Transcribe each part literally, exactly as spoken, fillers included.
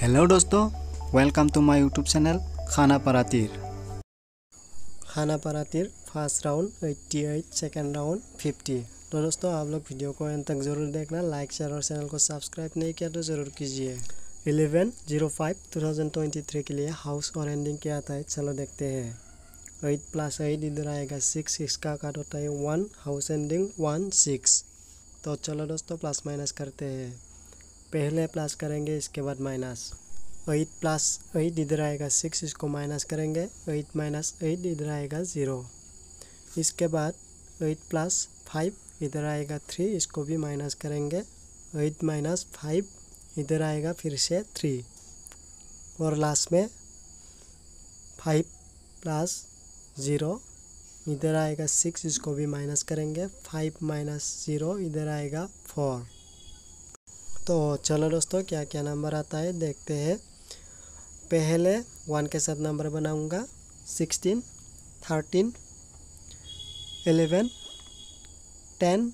Hello दोस्तों, welcome to my YouTube channel खाना परातीर। खाना परातीर फर्स्ट राउंड अठासी, सेकंड राउंड फिफ्टी। तो दोस्तों आप लोग वीडियो को एंड तक ज़रूर देखना, लाइक शेयर और चैनल को सब्सक्राइब नहीं किया तो ज़रूर कीजिए। Eleven zero five two thousand twenty three के लिए हाउस और एंडिंग क्या आता है, चलो देखते हैं। एट प्लस एट इधर आएगा सिक्स, इसका काट होता है one, house ending one six. तो चलो दोस्तों प्लस माइनस करते हैं। पहले प्लस करेंगे, इसके बाद माइनस। एट प्लस एट इधर आएगा सिक्स, इसको माइनस करेंगे, एट माइनस एट इधर आएगा ज़ीरो। इसके बाद एट प्लस फाइव इधर आएगा थ्री, इसको भी माइनस करेंगे, एट माइनस फाइव इधर आएगा फिर से थ्री। और लास्ट में फाइव प्लस ज़ीरो इधर आएगा सिक्स, इसको भी माइनस करेंगे, फाइव माइनस ज़ीरो इधर आएगा फोर। तो चलो दोस्तों क्या क्या नंबर आता है देखते हैं। पहले वन के साथ नंबर बनाऊंगा, सिक्सटीन, थर्टीन, एलेवन, टेन,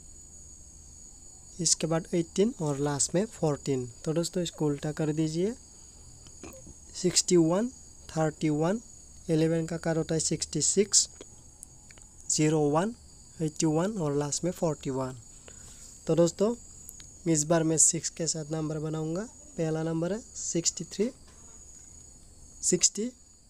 इसके बाद एटीन और लास्ट में फोर्टीन। तो दोस्तों इसको उल्टा कर दीजिए। Sixty one, thirty one, eleven का कार होता है sixty six, zero one, eighty one और लास्ट में फोर्टी वन। तो दोस्तों इस बार मैं सिक्स के साथ नंबर बनाऊंगा। पहला नंबर है सिक्सटी थ्री, सिक्सटी,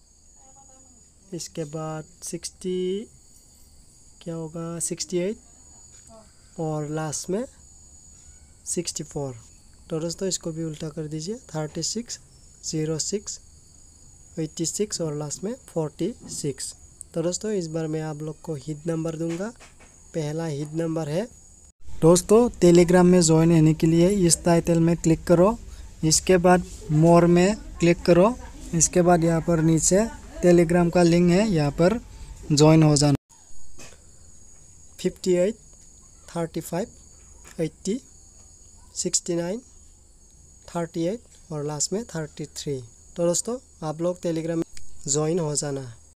इसके बाद सिक्सटी क्या होगा सिक्सटी एट और लास्ट में सिक्सटी फोर। तो दोस्तों इसको भी उल्टा कर दीजिए। Thirty six, zero six, eighty six और लास्ट में फोर्टी सिक्स। तो दोस्तों इस बार मैं आप लोग को हिट नंबर दूंगा। पहला हिट नंबर है। दोस्तों टेलीग्राम में ज्वाइन होने के लिए इस टाइटल में क्लिक करो, इसके बाद मोर में क्लिक करो, इसके बाद यहाँ पर नीचे टेलीग्राम का लिंक है, यहाँ पर ज्वाइन हो जाना। Fifty eight, thirty five, eighty, sixty nine, thirty eight और लास्ट में थर्टी थ्री। तो दोस्तों आप लोग टेलीग्राम में ज्वाइन हो जाना।